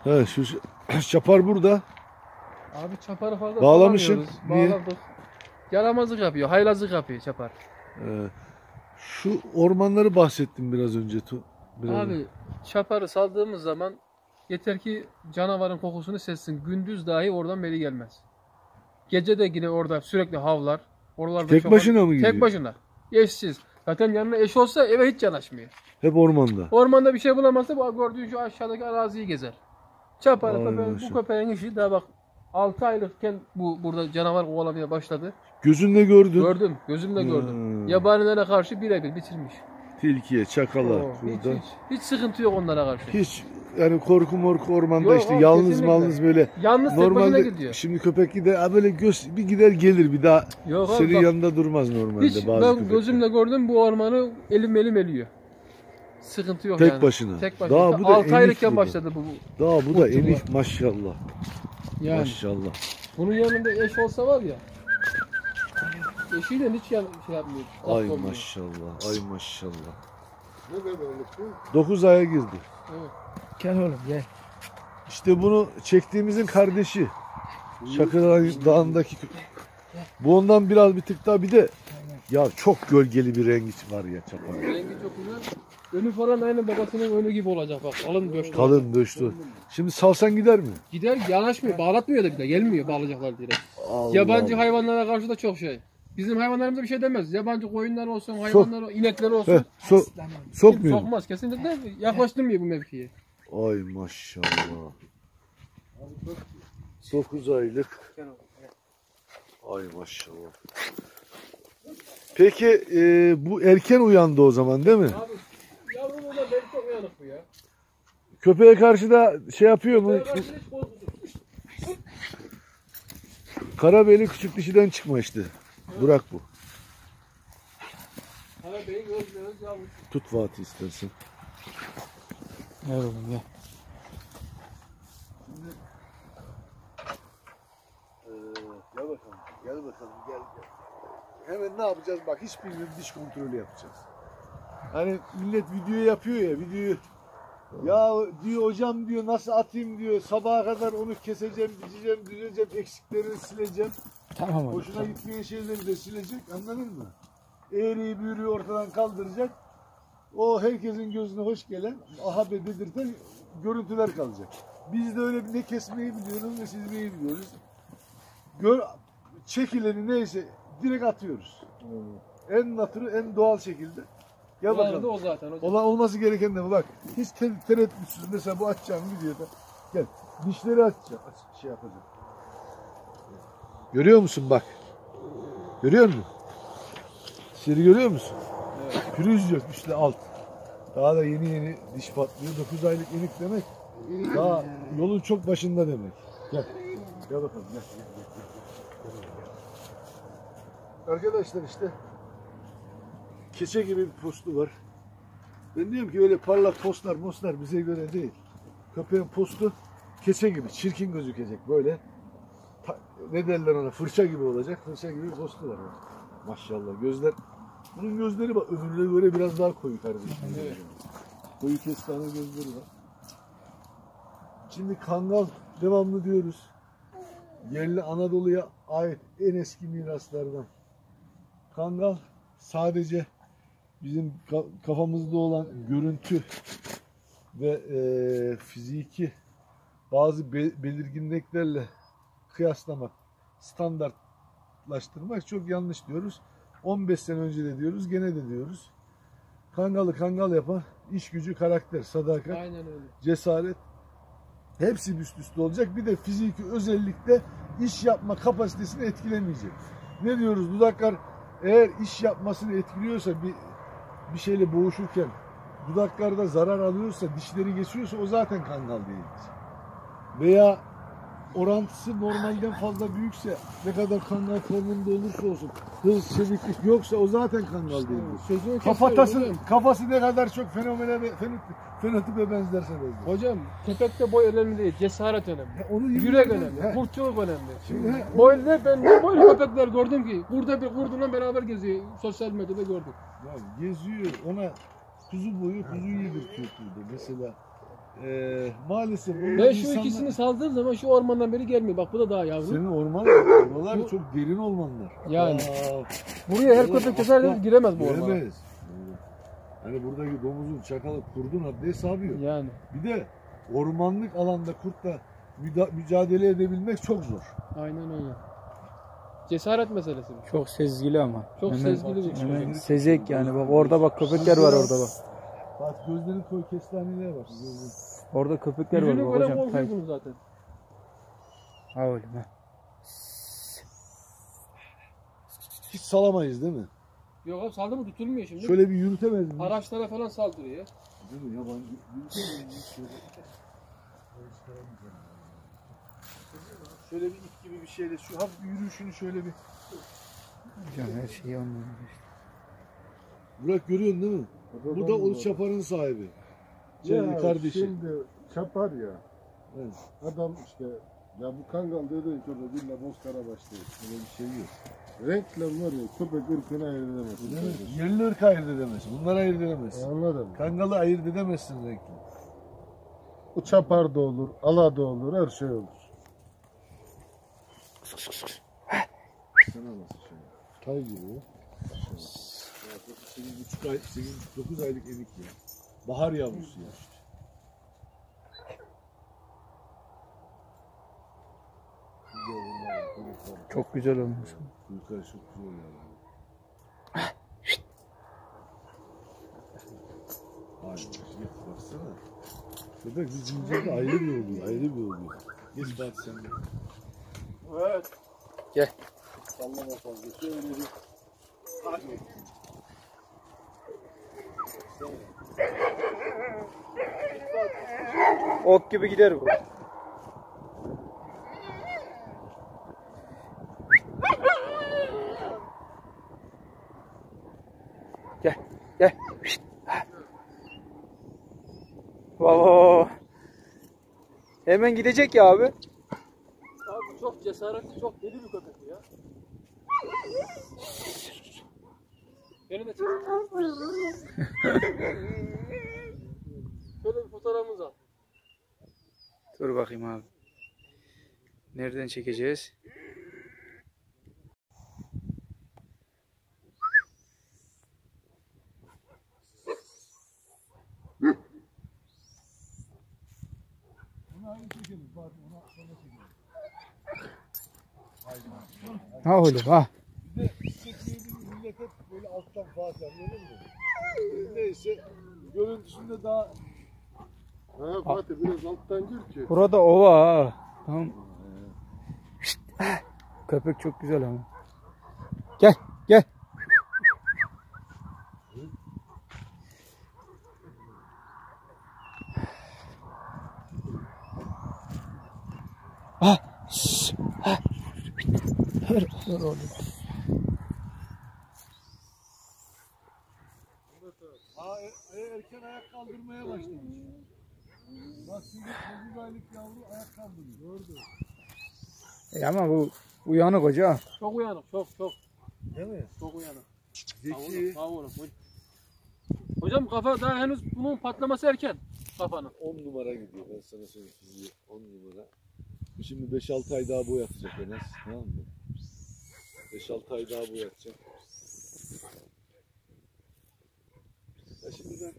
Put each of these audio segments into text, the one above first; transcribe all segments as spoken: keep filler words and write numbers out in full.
He, şu çapar burada. Abi çaparı fazla bağlamışsın. Niye? Bağladık. Yaramazlık yapıyor, haylazlık yapıyor çapar. Ee, şu ormanları bahsettim biraz önce. Biraz Abi önce. çaparı saldığımız zaman yeter ki canavarın kokusunu sezsin. Gündüz dahi oradan beri gelmez. Gece de yine orada sürekli havlar. Oralarda Tek çok başına mı gidiyor? Tek başına. Eşsiz. Zaten yanına eş olsa eve hiç yanaşmıyor. Hep ormanda. Ormanda bir şey bulamazsa bu gördüğün şu aşağıdaki araziyi gezer. Çaparı köpeğin, bu maşallah. köpeğin işi daha bak altı aylıkken bu burada canavar kovalamaya başladı. Gözünle gördün. Gördüm. Gözümle gördüm. Hmm. Yabanilere karşı birebir bitirmiş. Tilkiye, çakala. Oo, hiç, burada. hiç, hiç sıkıntı yok onlara karşı. Hiç yani korku morku ormanda Yok, işte yok, yalnız kesinlikle. malınız böyle. Yalnız tek başına Normalde gidiyor. şimdi köpek gider ha böyle göz bir gider gelir bir daha Yok abi, senin bak, yanında durmaz normalde hiç bazı ben köpekler. gözümle gördüm bu ormanı elim elim eliyor. Sıkıntı yok Tek yani. başına. Tek başına. Daha bu da altı enik aylıkken bu da. başladı bu. Daha bu da Kurtulma. enik maşallah. Yani. Maşallah. Bunun yanında eş olsa var ya. Eşiyle hiç yan, şey yapmıyor. Ay olmuyor. maşallah. Ay maşallah. Ne kadar bu? dokuz aya girdi. Evet. Gel oğlum gel. İşte bunu çektiğimizin kardeşi. Çakır Dağı'ndaki. Bu ondan biraz bir tık daha bir de ya çok gölgeli bir rengi var ya çapar. Rengi çok güzel. Önü falan aynı babasının önü gibi olacak bak. Kalın döştü. Kalın döştü. Şimdi salsan gider mi? Gider yanaşmıyor. Bağlatmıyor da bir de. Gelmiyor bağlayacaklar diye. Allah Yabancı Allah. hayvanlara karşı da çok şey. Bizim hayvanlarımıza bir şey demez. Yabancı koyunlar olsun, hayvanlar, inekler olsun. Heh, so sokmuyor. Sokmaz kesinlikle. Yaklaştırmıyor bu mevkiye. Ay maşallah. dokuz aylık. Ay maşallah. Peki e, bu erken uyandı o zaman değil mi? Abi yavrum da beni çok uyanık bu ya. Köpeğe karşı da şey yapıyor mu? Köpeğe karşı hiç korkusuz. Karabeyli küçük dişiden çıkma işte. Burak bu. Karabeyin gözleriniz yavrum. Tut Fatih istersen. Gel oğlum gel. Ee, gel bakalım, gel bakalım, gel gel. Hemen ne yapacağız? Bak hiç bilmiyorum diş kontrolü yapacağız. Hani millet video yapıyor ya, videoyu ya diyor hocam diyor nasıl atayım diyor sabaha kadar onu keseceğim, biçeceğim, düzeceğim, eksiklerini sileceğim. Tamam oğlum. Hoşuna Tamam. gitmeyen şeyleri de silecek, anladın mı? Eğriyi büğrüyü ortadan kaldıracak. O herkesin gözüne hoş gelen, aha be dedirten görüntüler kalacak. Biz de öyle ne kesmeyi biliyoruz ne silmeyi biliyoruz. Gör, çekileni neyse direkt atıyoruz. Hmm. En natürü, en doğal şekilde. Gel Ulan bakalım. da o zaten hocam. Olan olması gereken de bu bak. Hiç te tereddütsüz mesela bu açacağım videoda. Gel. Dişleri açacağım. Aç, şey yapacağım. Görüyor musun bak? Görüyor musun? Dişleri görüyor musun? Evet. Pürüz yok üstle alt. Daha da yeni yeni diş patlıyor. dokuz aylık enik demek. Daha yolun çok başında demek. Gel. Gel bakalım gel. Gel, gel, gel, gel, gel. Arkadaşlar işte keçe gibi bir postu var. Ben diyorum ki öyle parlak postlar mostlar bize göre değil. Köpeğin postu keçe gibi çirkin gözükecek böyle. Ta, ne derler ona fırça gibi olacak. Fırça gibi bir postu var. Maşallah gözler. Bunun gözleri bak öbürüne göre biraz daha koyu kardeşim. Evet. Koyu kestane gözleri var. Şimdi kangal devamlı diyoruz. Yerli Anadolu'ya ait en eski miraslardan. Kangal sadece bizim kafamızda olan görüntü ve e, fiziki bazı be belirginliklerle kıyaslamak, standartlaştırmak çok yanlış diyoruz. on beş sene önce de diyoruz, gene de diyoruz. Kangalı kangal yapan iş gücü, karakter, sadakat, Aynen öyle. cesaret hepsi üst üste olacak. Bir de fiziki özellikle iş yapma kapasitesini etkilemeyecek. Ne diyoruz? Dudaklar eğer iş yapmasını etkiliyorsa bir bir şeyle boğuşurken dudaklarda zarar alıyorsa, dişleri geçiyorsa o zaten kangal değildir. Veya orantısı normalden fazla büyükse, ne kadar kangal formunda olursa olsun, hız, çeviklik yoksa o zaten kangal değildir. Sözünü Kafatası, kesiyorum kafası ne kadar çok fenomene, fenotip, fenotipe benzerse benzer. hocam. Köpekte boy önemli değil, cesaret önemli. He, onu Yürek He. önemli, kurtçuluk önemli. Şimdi he, o- Boy ne ben ne boylu köpekler gördüm ki burada bir kurdunla beraber geziyor. Sosyal medyada gördüm. Ya geziyor, ona kuzu boyu kuzu yedirtiyor burada. Mesela e, maalesef bunun Ben şu insanlar- ikisini saldığım zaman şu ormandan beri gelmiyor. Bak bu da daha yavru. Senin orman, oralar Bu- çok derin ormanlar. Yani. Aa, Buraya her Oğlum, köpek keser aslan giremez bu ormana. giremez. Hani buradaki domuzun, çakalı, kurdun haddi hesabı yok. Yani. Bir de ormanlık alanda kurtla müda- mücadele edebilmek çok zor. Aynen öyle. Cesaret meselesi bu. Çok sezgili ama. Çok Hemen- sezgili bir şey. Hemen sezek yani. Bak orada bak köpekler var orada bak. Bak gözlerini koy, kestaneliğe bak. Gözlerini. Orada köpekler var Yüzünü bak gören hocam. korkuyor Hayır. bunu zaten. Ha oğlum ha. Hiç salamayız değil mi? Yok abi saldı mı tutulmuyor şimdi. Şöyle bir yürütemez miyiz? Araçlara falan saldırıyor ya. Değil mi? Yabancı yürütemez miyiz? Şöyle. Şöyle bir ip gibi bir şeyle şu hafif bir yürüyüşünü şöyle bir. Hocam her şeyi anlıyor işte. Burak görüyorsun değil mi? Bu da o çaparın sahibi. Senin Ya kardeşi. şimdi çapar ya. Evet. Adam işte ya bu kangal dediğin köpek illa bozkara başlıyor. Öyle bir şey yok. Renkle var ya köpek ırkını ayırt edemezsin. Değil mi? Yerli ırk ayırt edemezsin. Bunları ayırt edemezsin. Anladın mı? Kangalı ayırt edemezsin renkli. O çapar da olur, ala da olur, her şey olur. Sana nasıl şey? Tay gibi o. sekiz buçuk ay, sekiz dokuz aylık enik ya. Bahar yavrusu ya. Çok güzel olmuş. Yukarı çok güzel ya. Ay, git baksana. Köpek bir zincirde ayrı bir oluyor, ayrı bir oluyor. Geç Fatih sen de. Evet. Gel. Sallama fazla. Şöyle bir. Hadi. Ok gibi gider bu. Gel, gel. Şşt. Baba. Hemen gidecek ya abi. Abi çok cesaretli, çok deli bir köpek bu ya. Beni de çek. Şöyle bir fotoğrafımız al. Dur bakayım abi. Nereden çekeceğiz? Onu aynı çekelim Fatih, onu sonra çekelim. Ha oğlum ha. Bir de çekmeyelim millet hep böyle alttan Fatih anladın mı? Neyse görüntüsünde daha Ha Fatih biraz alttan gir ki. Burada ova ha. Tamam. Şşt. Köpek çok güzel ama. Gel, gel. Ah. şşş, ah. Dur, dur oğlum. Aa, e- e- erken ayak kaldırmaya başlamış. Bak şimdi dokuz aylık yavru ayak kaldırıyor. Gördü. E ama bu uyanık hoca. Çok uyanık, çok çok. Değil mi? Çok uyanık. Zeki. Sağ olun. Hocam kafa daha henüz bunun patlaması erken. Kafanın. on numara gidiyor ben sana söyleyeyim fiziği on numara. Şimdi beş altı ay daha boyatacak Enes, tamam mı? beş altı ay daha boyatacak. Ya şimdi ben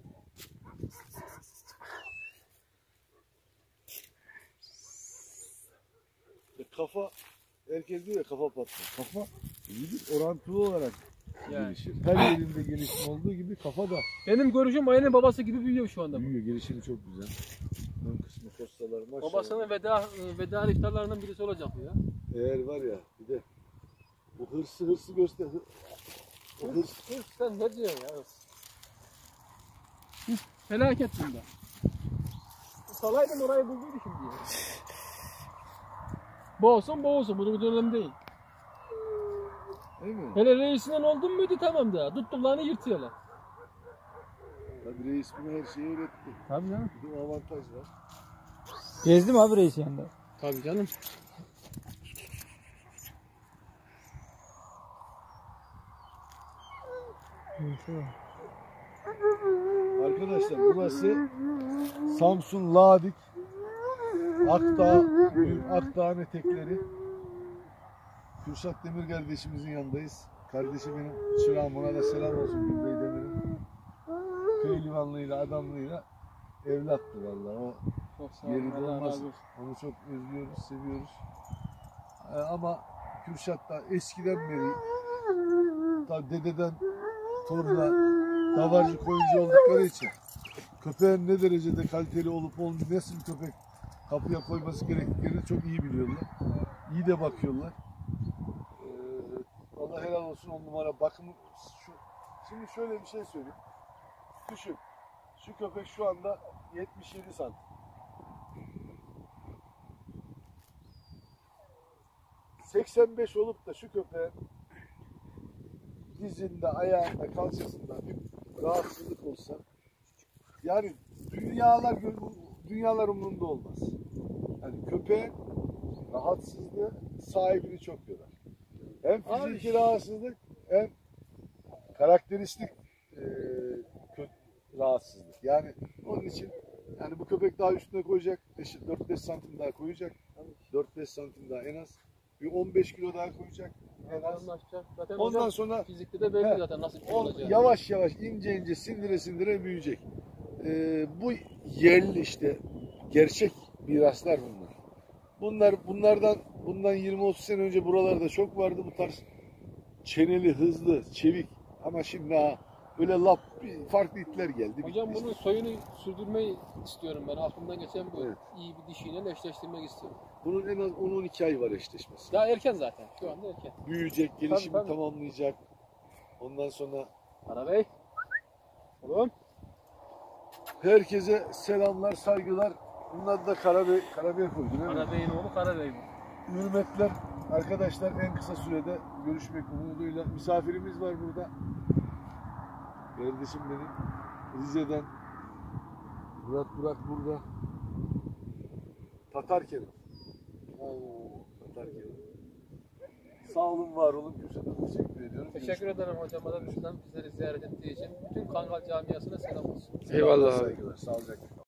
ya kafa herkes diyor ya kafa patlıyor. Kafa vücut orantılı olarak Yani. gelişir. Her yerinde gelişim olduğu gibi kafa da Benim görüşüm Aynen babası gibi büyüyor şu anda. bu. büyüyor. Gelişimi çok güzel. Ön kısmı postalar maşallah. Babasının veda veda iftarlarından birisi olacak bu ya. Eğer var ya bir de bu hırsı hırsı göster. O hırs, Hırs sen ne diyorsun ya? Hırs. Hırs felaket bunda. Salaydım orayı bulduydu şimdi ya. Boğulsun boğulsun. Bu da önemli değil. değil mi? Hele reisinden oldun muydu tamam da. Tuttuklarını yırtıyorlar. Tabii reis buna her şeyi öğretti. Tabii canım. Bir de o avantaj var. Gezdi mi abi reis yanında? Tabii canım. Arkadaşlar burası Samsun Ladik Akdağ, Büyük Akdağ'ın etekleri. Kürşat Demir kardeşimizin yanındayız. Kardeşim benim çırağım, ona da selam olsun Gülbey Demir'in. Pehlivanlığıyla, adamlığıyla evlattı vallahi. O Çok sağ olun. yerinde Allah olmaz. razı olsun. Onu çok özlüyoruz, seviyoruz. Ee, ama Kürşat da eskiden beri ta dededen toruna davarcı koyuncu oldukları için köpeğin ne derecede kaliteli olup olmayıp nasıl bir köpek kapıya koyması gerektiklerini çok iyi biliyorlar. İyi de bakıyorlar. Ee, Allah helal olsun, on numara bakımı. Şu, şimdi şöyle bir şey söyleyeyim. Düşün. Şu köpek şu anda yetmiş yedi santim. seksen beş olup da şu köpeğin dizinde, ayağında, kalçasında bir rahatsızlık olsa, yani dünyalar dünyalar umurunda olmaz. Yani köpeğin rahatsızlığı sahibini çok yorar. Hem fiziki Ay. rahatsızlık hem karakteristik e, kö- rahatsızlık. Yani onun için yani bu köpek daha üstüne koyacak, dört beş santim daha koyacak, dört beş santim daha en az, bir on beş kilo daha koyacak en az. Anlaşacak. Zaten Ondan hocam, sonra fizikte de belli He. zaten nasıl bir şey on, olacağı. yavaş yavaş ince ince sindire sindire büyüyecek. Ee, bu yerli işte gerçek miraslar bunlar. Bunlar bunlardan bundan yirmi otuz sene önce buralarda çok vardı bu tarz çeneli, hızlı, çevik, ama şimdi ha böyle lap farklı itler geldi. Hocam bitti bunun işte. soyunu sürdürmeyi istiyorum ben. Aklımdan geçen bu. Evet. İyi bir dişiyle eşleştirmek istiyorum. Bunun en az on on iki ay var eşleşmesi. Daha erken zaten. Şu anda erken. Büyüyecek, gelişimi Tabii, tabii. tamamlayacak. Ondan sonra Karabey. Oğlum. herkese selamlar, saygılar. Bunun adı da Karabey, Karabey koydu değil mi? Karabey'in oğlu Karabey bu. Hürmetler arkadaşlar, en kısa sürede görüşmek umuduyla. Misafirimiz var burada. Kardeşim benim Rize'den Murat Burak burada. Tatar Kerim. Oo, Tatar Kerim. Sağ olun, var olun. Kürşat'a teşekkür ediyorum. Teşekkür ederim hocama da bizden bizleri ziyaret ettiği için. Bütün Kangal camiasına selam olsun. Eyvallah. Saygılar. Sağlıcakla.